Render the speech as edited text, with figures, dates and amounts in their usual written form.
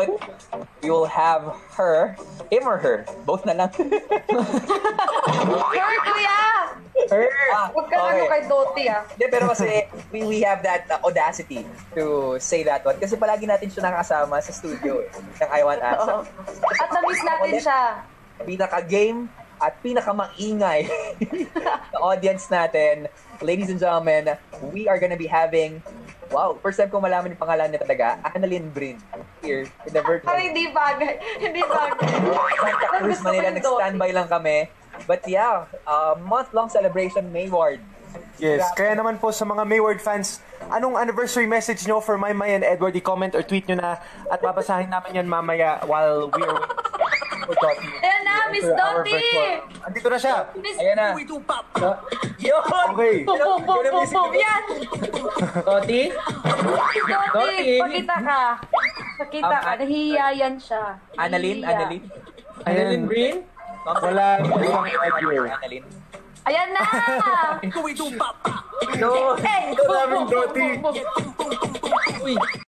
note, we will have him or her, both na lang. Her, kuya! Her! Huwag ka ano kay Doti, Hindi, pero kasi we have that audacity to say that one. Kasi palagi natin siya nakasama sa studio. Ng I Want Asa. At na-miss natin siya. Pinaka-game at pinaka-maingay na audience natin. Ladies and gentlemen, we are gonna be having, wow, first time ko malaman yung pangalan niya talaga, Annalyn Brin, here in the virtual. Parang hindi bagay. Hindi bagay. Santa Cruz, Manila, nag-standby lang kami. But yeah, month-long celebration, Mayward. Yes, kaya naman po sa mga Mayward fans, anong anniversary message nyo for Maymay and Edward? I-comment or tweet nyo na at babasahin namin yan mamaya while we are waiting for Dottie. Ayan na, Miss Dottie! Andito na siya. Ayan na. Yun! Okay. Yan! Dottie? Dottie, pakita ka. Pakita ka, nahihiya yan siya. Annalyn? Annalyn Brin? Wala isang audio. Annalyn. Ayan na! No! Hey! Ito namin, Dottie. Uy,